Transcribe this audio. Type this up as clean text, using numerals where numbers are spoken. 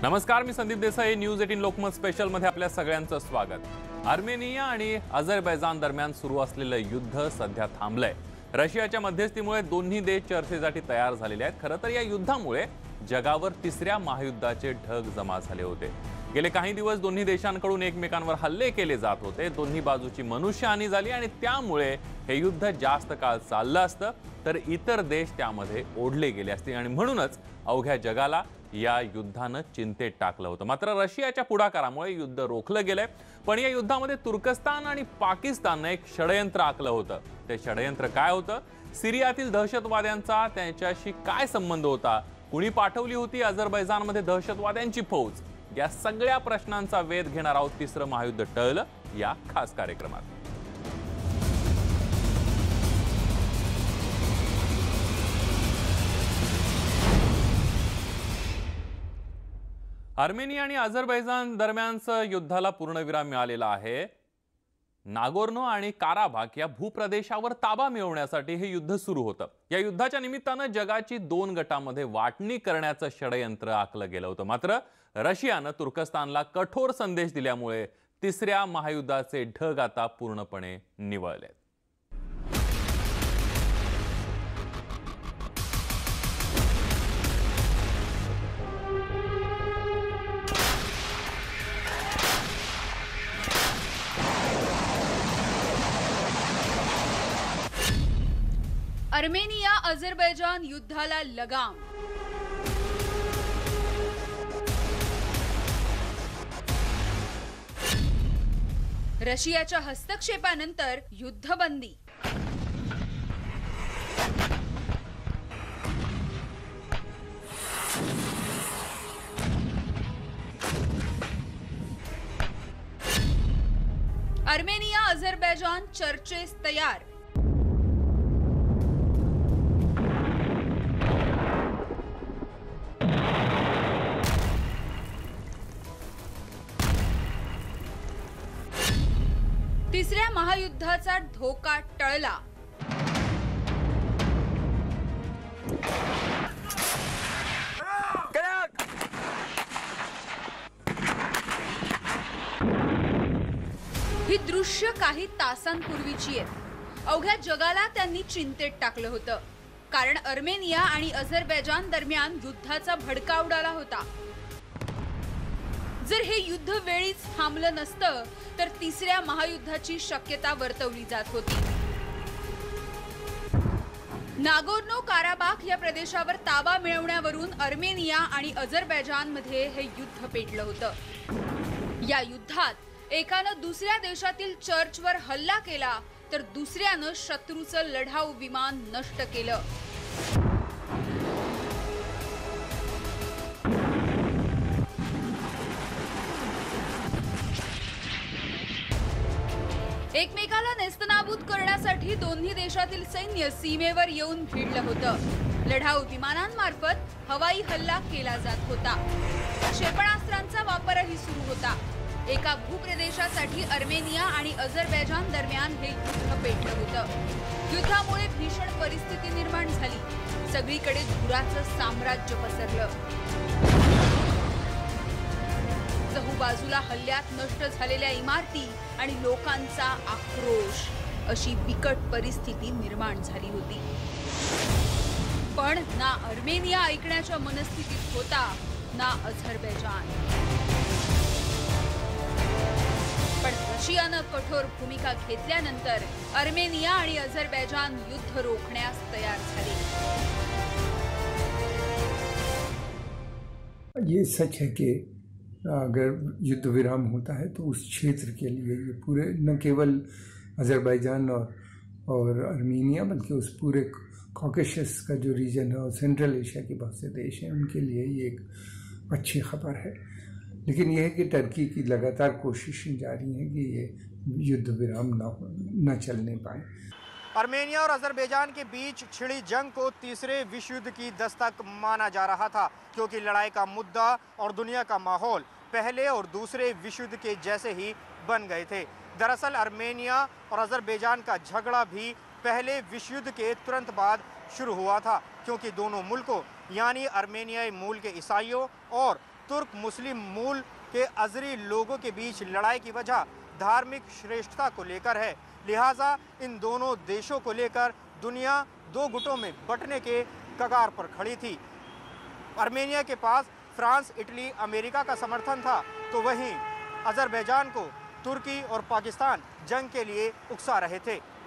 नमस्कार, मी Sandeep Desai. News 18 Lokmat special मध्ये आपल्या सगळ्यांचं स्वागत. अर्मेनिया आणि अझरबैजान दरम्यान सुरू असलेलं युद्ध सध्या थांबलंय. रशियाच्या मध्यस्थीमुळे दोन्ही देश चर्चेसाठी तयार झालेले आहेत. खरं तर या युद्धामुळे जगावर तिसऱ्या महायुद्धाचे ढग जमा झाले होते. गेले काही दिवस दोन्ही देशांकडून एकमेकांवर हल्ले केले जात होते. दोन्ही बाजूची मनुष्यहानी झाली आणि त्यामुळे हे युद्ध जास्त काळ चाललं असतं तर इतर देश त्यामध्ये ओढले गेले असते आणि म्हणूनच अवघ्या जगाला या युद्धानं चिंतेत टाकलं होतं. मात्र रशियाच्या पुढाकारामुळे युद्ध रोखलं गेलंय. पण या युद्धामध्ये तुर्कस्तान आणि पाकिस्ताननं एक षडयंत्र आखलं होतं. ते षडयंत्र काय होतं? सिरियातील दहशतवाद्यांचा त्याच्याशी काय संबंध होता? कुणी पाठवली होती अझरबैजानमध्ये दहशतवाद्यांची फौज? या सगळ्या प्रश्नांचा वेध घेणार आहोत तिसरं महायुद्ध टळलं या खास कार्यक्रमात. अर्मेनिया आणि अझरबैजान दरम्यानचं युद्धाला पूर्णविराम मिळालेला आहे. नागोर्नो आणि काराबाख या भूप्रदेशावर ताबा मिळवण्यासाठी हे युद्ध सुरू होतं. या युद्धाच्या निमित्तानं जगाची दोन गटांमध्ये वाटणी करण्याचं षडयंत्र आखलं गेलं होतं. मात्र रशियानं तुर्कस्तानला कठोर संदेश दिल्यामुळे तिसऱ्या महायुद्धाचे ढग आता पूर्णपणे निवळलेत. अर्मेनिया अझरबैजान युद्धाला लगाम. रशियाच्या हस्तक्षेपानंतर युद्धबंदी. अर्मेनिया अझरबैजान चर्चेस तयार. तिसऱ्या महायुद्धाचा धोका टळला. ही दृश्य काही तासांपूर्वीची आहेत. अवघ्या जगाला त्यांनी चिंतेत टाकलं होतं. कारण अर्मेनिया आणि अझरबैजान दरम्यान युद्धाचा भडका उडाला होता. जर हे युद्ध वेळीच थांबलं नसतं तर तिसऱ्या महायुद्धाची शक्यता वर्तवली जात होती. नागोर्नो काराबाख या प्रदेशावर ताबा मिळवण्यावरून अर्मेनिया आणि अझरबैजानमध्ये हे युद्ध पेटलं होतं. या युद्धात एकानं दुसऱ्या देशातील चर्चवर हल्ला केला तर दुसऱ्यानं शत्रूचं लढाऊ विमान नष्ट केलं. एकमेकाला नेस्तनाबूत करण्यासाठी दोन्ही देशातील सैन्य सीमेवर येऊन भिडलं होतं. लढाऊ विमानांमार्फत हवाई हल्ला केला जात होता. क्षेपणास्त्रांचा वापरही सुरू होता. एका भूप्रदेशासाठी अर्मेनिया आणि अझरबैजान दरम्यान हे युद्ध पेटलं होतं. युद्धामुळे भीषण परिस्थिती निर्माण झाली. सगळीकडे धुराचं साम्राज्य पसरलं. चहूबाजूला हल्ल्यात नष्ट झालेल्या इमारती आणि लोकांचा आक्रोश अशी बिकट परिस्थिती निर्माण झाली होती. पण ना अर्मेनिया ऐकण्याच्या मनस्थितीत होता ना अझरबैजान. पण रशियानं कठोर भूमिका घेतल्यानंतर अर्मेनिया आणि अझरबैजान युद्ध रोखण्यास तयार झाले. ये सच है कि अगर युद्ध विराम होता है तो उस क्षेत्र के लिए ये पूरे न केवल अज़रबैजान और अर्मीनिया बल्कि उस पूरे कॉकेशस का जो रीजन है और सेंट्रल एशिया के बहुत से देश हैं उनके लिए ये एक अच्छी खबर है. लेकिन यह है कि टर्की की लगातार कोशिशें जारी हैं कि ये युद्ध विराम न चलने पाए. अर्मेनिया और अज़रबैजान के बीच छिड़ी जंग को तीसरे विश्व युद्ध की दस्तक माना जा रहा था, क्योंकि लड़ाई का मुद्दा और दुनिया का माहौल पहले और दूसरे विश्व युद्ध के जैसे ही बन गए थे. दरअसल अर्मेनिया और अज़रबैजान का झगड़ा भी पहले विश्व युद्ध के तुरंत बाद शुरू हुआ था, क्योंकि दोनों मुल्कों यानी अर्मेनियाई मूल के ईसाइयों और तुर्क मुस्लिम मूल के अजरी लोगों के बीच लड़ाई की वजह धार्मिक श्रेष्ठता को लेकर है। लिहाजा इन दोनों देशों को लेकर दुनिया दो गुटों में बंटने के कगार पर खड़ी थी। आर्मेनिया के पास फ्रांस, इटली, अमेरिका का समर्थन था, तो वहीं अजरबैजान को तुर्की और पाकिस्तान जंग के लिए उकसा रहे थे।